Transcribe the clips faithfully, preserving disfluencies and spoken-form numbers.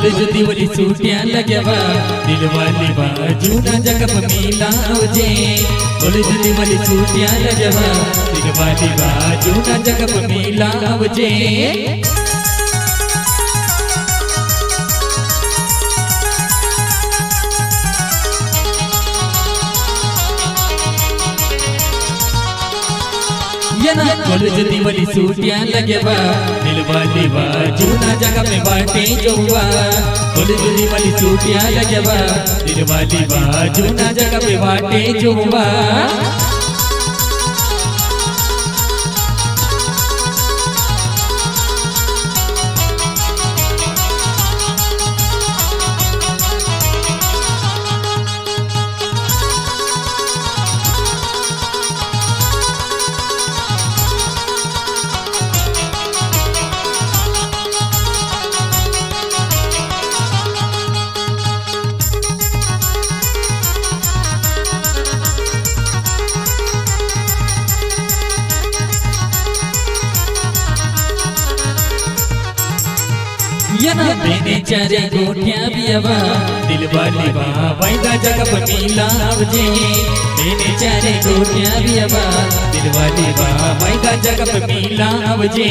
College दिवली सूट्या लगवा दिलवाली बाजू ना जगप मिलावजे कॉलेज दिवली सूट्या लगवा दिलवाली बाजू ना जगप मिलावजे कॉलेज दिवली सूट्या लगवा दिलवाली बाजू ना जगह में बाटे जोवा कॉलेज दिवली सूट्या लगवा दिलवाली बाजू ना जगह में बाटे जोवा मैंने चारे गोटियां भी अवा दिलवाली वाइदा जगह मिलावजे मैंने चारे गोटियां भी अवा दिलवाली वाइदा जगह मिलावजे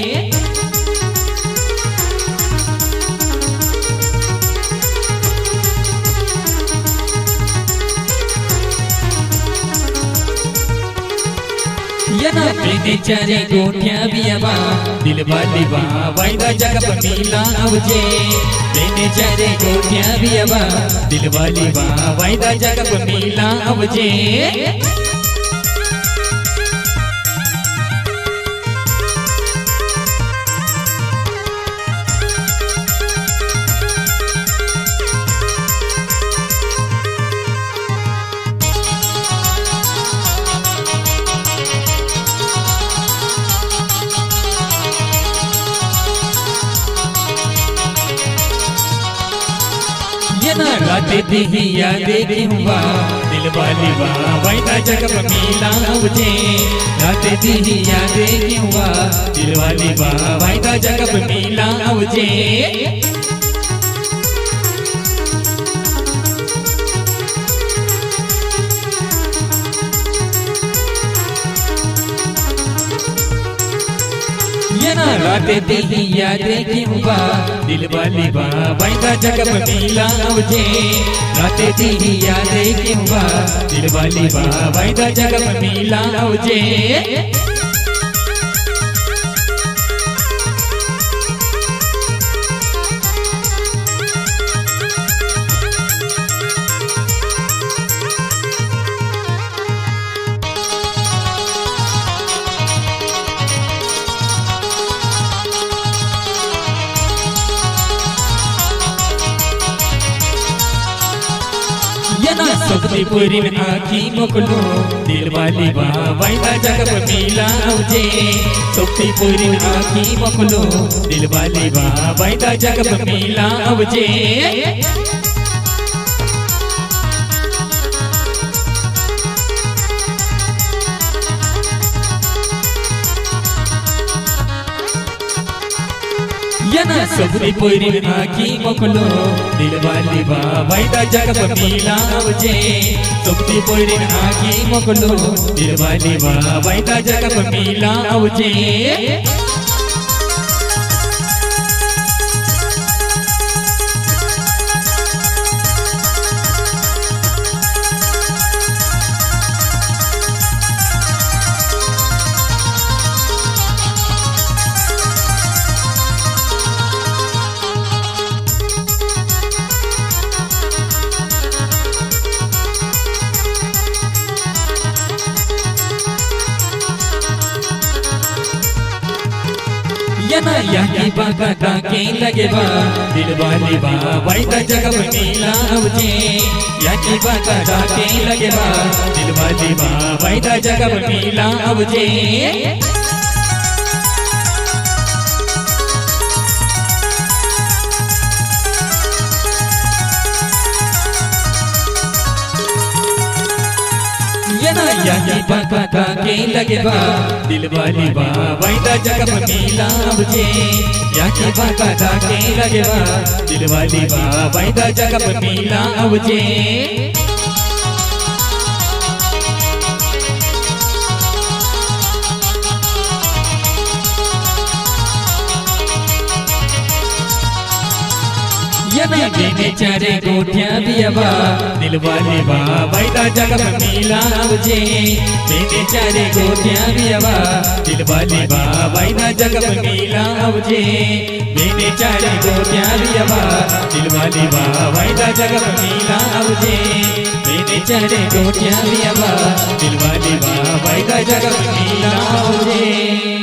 मैंने चारे गोटियां भी अवा दिलवाली वाइदा जगह मिलावजे मैंने चारे गोटियां भी अवा दिलवाली वाइदा जगह मिलावजे राते दी यादे की हुआ दिलवाली वाइदा जगह मिलावजे राते दी यादे की हुआ दिलवाली वाइदा जगह मिलावजे राते दी यादे की हुआ दिलवाली वाइदा जगह मिलावजे राते दी यादे की हुआ दिलवाली वाइदा जगह मिलावजे सुखती पूरी में आखी मोकलो दिलवाली वाइदा जगह मिलावजे सुखती पूरी में आखी मोकलो दिलवाली वाइदा जगह मिलावजे सुखती पूरी में आखी मोकलो दिलवाली वाइदा जगह मिलावजे सुखती पूरी में आखी मोकलो दिलवाली वाइदा जगह मिलावजे याकी बागा डाके लगेवा दिलवाली वाइदा जगह मिलावजे याकी बागा डाके लगेवा दिलवाली वाइदा जगह मिलावजे ये ना याकी बाका का के लगे बा दिल वाली बा वैदा जगह में मिला मुझे याकी बाका का के लगे बा दिल वाली बा वैदा जगह में मिला मुझे मैंने चारे गोटियां दिया बा दिल वाली बा वैदा जगह में मिला मुझे मैंने चारे गोटियां दिया बा दिल वाली बा वैदा जगह में मिला मुझे मैंने चारे गोटियां दिया बा दिल वाली बा वैदा जगह में मिला मुझे मैंने चारे गोटियां दिया बा दिल वाली बा वैदा जगह में मिला मुझे।